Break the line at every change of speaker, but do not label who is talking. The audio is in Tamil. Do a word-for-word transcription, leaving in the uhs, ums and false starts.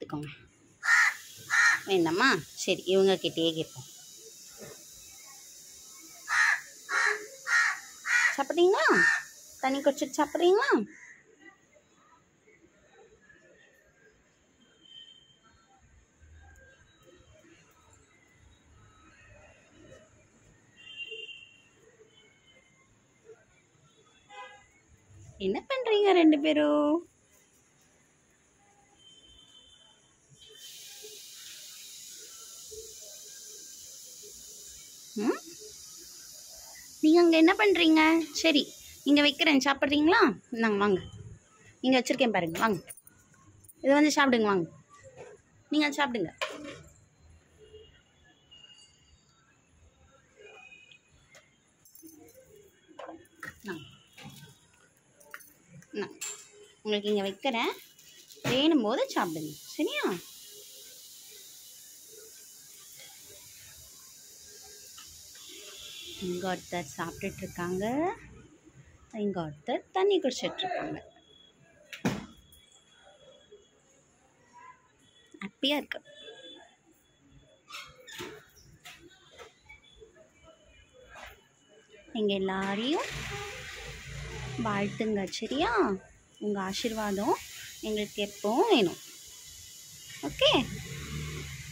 எடுத்துக்கோங்க. வேண்டாமா? சரி, இவங்கக்கிட்டேயே கேட்போம். சாப்பிட்றீங்களா? தண்ணி குடிச்சிட்டு சாப்பிட்றீங்களா? என்ன பண்ணுறீங்க ரெண்டு பேரும்? ம் நீங்கள் அங்கே என்ன பண்ணுறீங்க? சரி, இங்கே வைக்கிறேன், சாப்பிட்றீங்களா? இந்தாங்க வாங்க, இங்கே வச்சுருக்கேன் பாருங்கள், வாங்க, இதை வந்து சாப்பிடுங்க, வாங்க, நீங்கள் சாப்பிடுங்க. நான் உங்களுக்கு இங்கே வைக்கிறேன், வேணும் போது சாப்பிடுங்க, சரியா? இங்கே ஒருத்தர் சாப்பிட்டுட்ருக்காங்க, இங்கே ஒருத்தர் தண்ணி குடிச்சிட்ருக்காங்க. ஹாப்பியாக இருக்கு. எங்கள் எல்லாரையும் வாழ்த்துங்க, சரியா? உங்கள் ஆசீர்வாதம் எங்களுக்கு எப்பவும் வேணும். ஓகே.